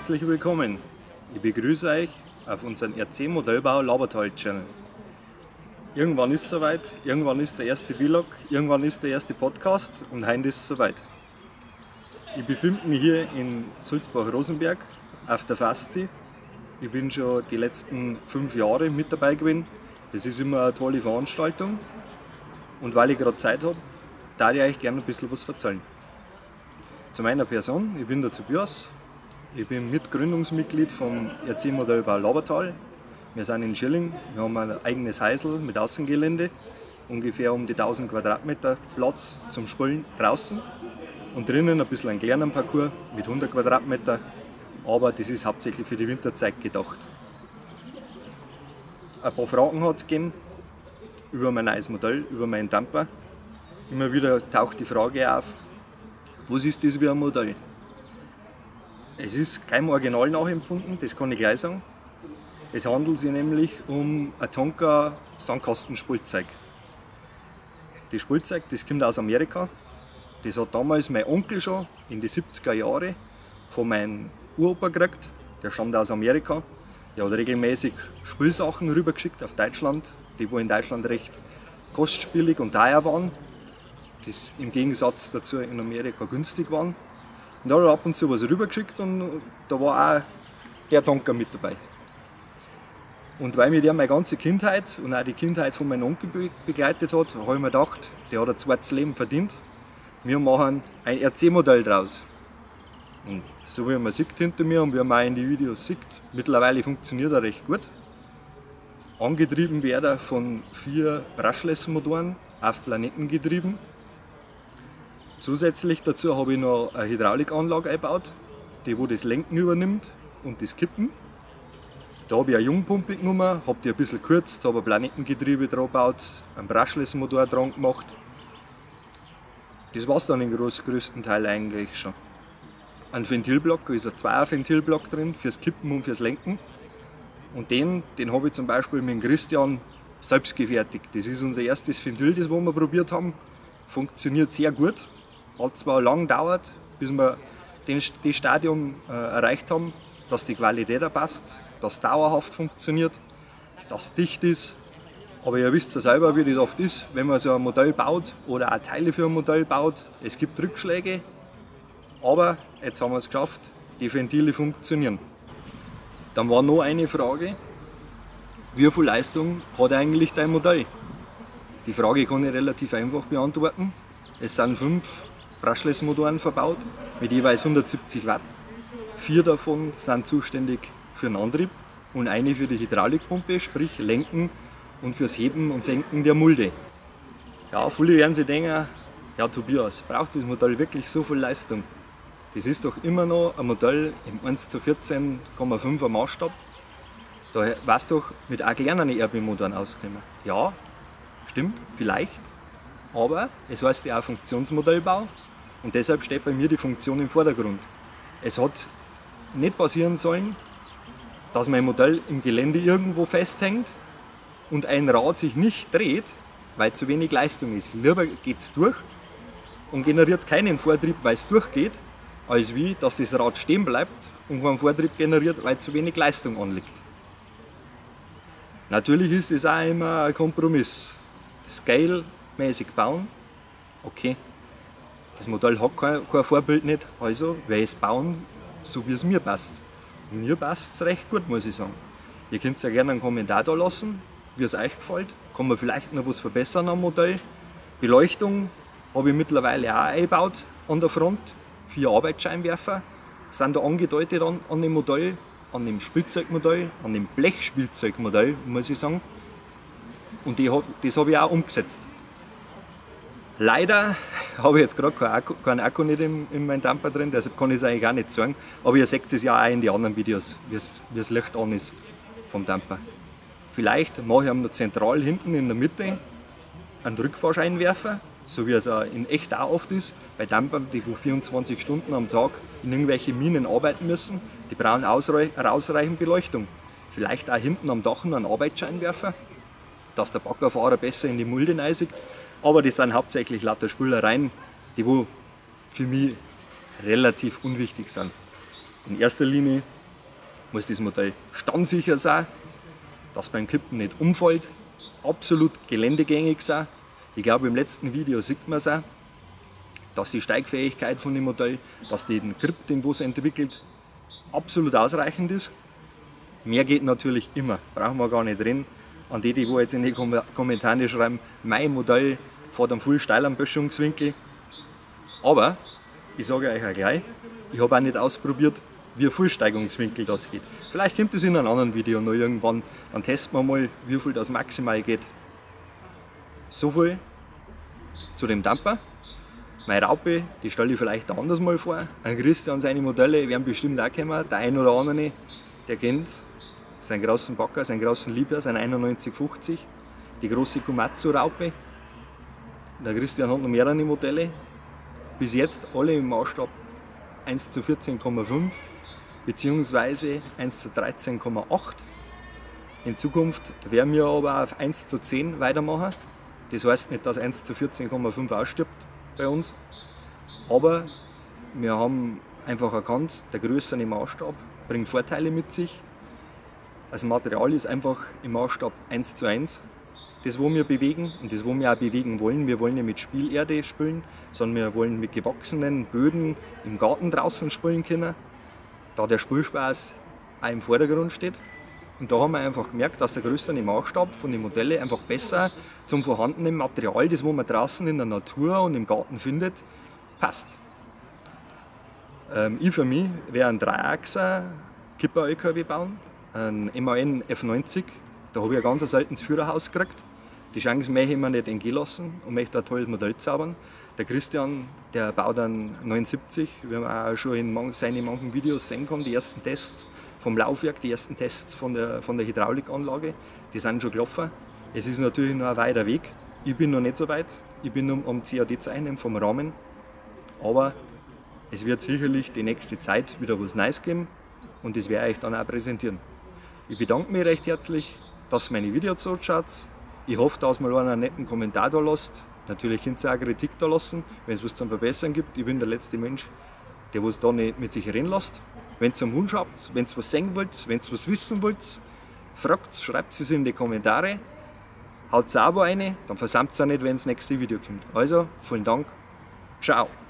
Herzlich willkommen. Ich begrüße euch auf unserem RC Modellbau Labertal Channel. Irgendwann ist es soweit, irgendwann ist der erste Vlog, irgendwann ist der erste Podcast und heute ist es soweit. Ich befinde mich hier in Sulzbach-Rosenberg auf der FASTSI. Ich bin schon die letzten 5 Jahre mit dabei gewesen. Es ist immer eine tolle Veranstaltung und weil ich gerade Zeit habe, darf ich euch gerne ein bisschen was erzählen. Zu meiner Person, ich bin der Tobias, ich bin Mitgründungsmitglied vom RC Modellbau Labertal. Wir sind in Schilling, wir haben ein eigenes Häusl mit Außengelände, ungefähr um die 1000 Quadratmeter Platz zum Spielen draußen und drinnen ein bisschen einen kleinen Parcours mit 100 Quadratmeter, aber das ist hauptsächlich für die Winterzeit gedacht. Ein paar Fragen hat es gegeben über mein neues Modell, über meinen Dumper. Immer wieder taucht die Frage auf, was ist das wie ein Modell? Es ist kein Original nachempfunden, das kann ich gleich sagen. Es handelt sich nämlich um ein Tonka Sandkastenspielzeug. Das Spielzeug, das kommt aus Amerika. Das hat damals mein Onkel schon in die 70er Jahre von meinem Uropa gekriegt. Der stammt aus Amerika. Der hat regelmäßig Spielsachen rübergeschickt auf Deutschland, die wo in Deutschland recht kostspielig und teuer waren. Das im Gegensatz dazu in Amerika günstig waren. Und da hat er ab und zu was rübergeschickt und da war auch der Tonka mit dabei. Und weil mir der meine ganze Kindheit und auch die Kindheit von meinem Onkel begleitet hat, habe ich mir gedacht, der hat ein zweites Leben verdient. Wir machen ein RC-Modell draus. Und so wie man sieht hinter mir und wie man auch in die Videos sieht, mittlerweile funktioniert er recht gut. Angetrieben wird er von 4 Brushless-Motoren auf Planetengetrieben. Zusätzlich dazu habe ich noch eine Hydraulikanlage eingebaut, die wo das Lenken übernimmt und das Kippen. Da habe ich eine Jungpumpe genommen, habe die ein bisschen gekürzt, habe ein Planetengetriebe dran gebaut, einen Brushless-Motor dran gemacht. Das war es dann im größten Teil eigentlich schon. Ein Ventilblock, ist ein 2er Ventilblock drin fürs Kippen und fürs Lenken. Und den habe ich zum Beispiel mit dem Christian selbst gefertigt. Das ist unser erstes Ventil, das wir probiert haben. Funktioniert sehr gut. Hat zwar lang gedauert, bis wir das Stadium erreicht haben, dass die Qualität auch passt, dass es dauerhaft funktioniert, dass es dicht ist. Aber ihr wisst ja selber, wie das oft ist, wenn man so ein Modell baut oder auch Teile für ein Modell baut. Es gibt Rückschläge, aber jetzt haben wir es geschafft, die Ventile funktionieren. Dann war noch eine Frage, wie viel Leistung hat eigentlich dein Modell? Die Frage kann ich relativ einfach beantworten. Es sind 5 Brushless-Motoren verbaut mit jeweils 170 Watt. 4 davon sind zuständig für den Antrieb und eine für die Hydraulikpumpe, sprich Lenken und fürs Heben und Senken der Mulde. Ja, viele werden sich denken, ja Tobias, braucht das Modell wirklich so viel Leistung? Das ist doch immer noch ein Modell im 1:14,5er Maßstab. Da warst du doch mit auch kleinen ERB-Motoren ausgekommen. Ja, stimmt, vielleicht, aber es heißt ja auch Funktionsmodellbau und deshalb steht bei mir die Funktion im Vordergrund. Es hat nicht passieren sollen, dass mein Modell im Gelände irgendwo festhängt und ein Rad sich nicht dreht, weil zu wenig Leistung ist. Lieber geht es durch und generiert keinen Vortrieb, weil es durchgeht, als wie, dass das Rad stehen bleibt und keinen Vortrieb generiert, weil zu wenig Leistung anliegt. Natürlich ist es auch immer ein Kompromiss. Scale-mäßig bauen, okay, das Modell hat kein Vorbild nicht, also werde ich es bauen, so wie es mir passt. Und mir passt es recht gut, muss ich sagen. Ihr könnt ja gerne einen Kommentar da lassen, wie es euch gefällt. Kann man vielleicht noch was verbessern am Modell. Beleuchtung habe ich mittlerweile auch eingebaut an der Front. 4 Arbeitsscheinwerfer sind da angedeutet an dem Modell, an dem Spielzeugmodell, an dem Blechspielzeugmodell, muss ich sagen. Und das habe ich auch umgesetzt. Leider habe ich jetzt gerade keinen Akku nicht in meinem Dumper drin, deshalb kann ich es eigentlich auch nicht sagen. Aber ihr seht es ja auch in den anderen Videos, wie das Licht an ist vom Dumper. Vielleicht mache ich noch zentral hinten in der Mitte einen Rückfahrscheinwerfer, so wie es in echt auch oft ist. Bei Dumpern, die 24 Stunden am Tag in irgendwelche Minen arbeiten müssen, die brauchen ausreichend Beleuchtung. Vielleicht auch hinten am Dach noch einen Arbeitsscheinwerfer, dass der Baggerfahrer besser in die Mulde reinsieht. Aber das sind hauptsächlich lauter Spülereien, die für mich relativ unwichtig sind. In erster Linie muss das Modell standsicher sein, dass beim Kippen nicht umfällt, absolut geländegängig sein. Ich glaube, im letzten Video sieht man es auch, dass die Steigfähigkeit von dem Modell, dass den Grip, den es entwickelt, absolut ausreichend ist. Mehr geht natürlich immer, brauchen wir gar nicht reden. An die jetzt in die Kommentare schreiben, mein Modell fährt einen viel steileren Böschungswinkel. Aber, ich sage euch auch gleich, ich habe auch nicht ausprobiert, wie viel Steigungswinkel das geht. Vielleicht kommt es in einem anderen Video noch irgendwann, dann testen wir mal, wie viel das maximal geht. So viel zu dem Dumper. Meine Raupe, die stelle ich vielleicht anders mal vor. Ein Christian seine Modelle werden bestimmt auch kommen. Der ein oder andere, der kennt seinen großen Backer, seinen großen Liebherr, sein 9150, die große Komatsu-Raupe. Der Christian hat noch mehrere Modelle. Bis jetzt alle im Maßstab 1 zu 14,5 bzw. 1 zu 13,8. In Zukunft werden wir aber auf 1 zu 10 weitermachen. Das heißt nicht, dass 1 zu 14,5 ausstirbt bei uns. Aber wir haben einfach erkannt, der größere Maßstab bringt Vorteile mit sich. Das Material ist einfach im Maßstab 1 zu 1. Das, wo wir bewegen und das, wo wir auch bewegen wollen, wir wollen nicht mit Spielerde spielen, sondern wir wollen mit gewachsenen Böden im Garten draußen spielen können, da der Spielspaß auch im Vordergrund steht. Und da haben wir einfach gemerkt, dass der größere Maßstab von den Modellen einfach besser zum vorhandenen Material, das wo man draußen in der Natur und im Garten findet, passt. Ich für mich werde einen 3-Achser Kipper-LKW bauen, einen MAN F90. Da habe ich ein ganz seltenes Führerhaus gekriegt. Die Chance möchte ich mir nicht entgehen lassen und möchte ein tolles Modell zaubern. Der Christian, der baut einen 79, wie man auch schon in seinen manchen Videos sehen kann, die ersten Tests vom Laufwerk, die ersten Tests von der Hydraulikanlage, die sind schon gelaufen. Es ist natürlich noch ein weiter Weg. Ich bin noch nicht so weit, ich bin noch am CAD zeichnen vom Rahmen, aber es wird sicherlich die nächste Zeit wieder was Neues geben und das werde ich dann auch präsentieren. Ich bedanke mich recht herzlich, dass ihr meine Videos anschaut. Ich hoffe, dass ihr mal einen netten Kommentar da lasst. Natürlich könnt ihr auch Kritik da lassen, wenn es was zum Verbessern gibt. Ich bin der letzte Mensch, der was da nicht mit sich reden lässt. Wenn ihr einen Wunsch habt, wenn ihr was sehen wollt, wenn ihr was wissen wollt, fragt es, schreibt es in die Kommentare. Haut ein Abo rein, dann versammelt es auch nicht, wenn das nächste Video kommt. Also, vielen Dank, ciao!